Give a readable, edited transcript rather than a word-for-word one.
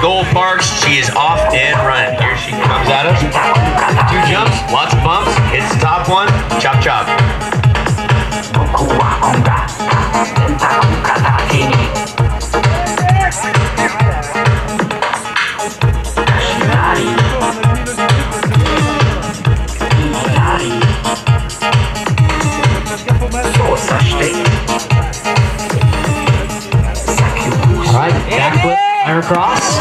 goal parks. She is off and running. Here she comes at us. 2 jumps, lots of bumps. Hits the top one. Chop, chop. Alright, backflip, iron cross.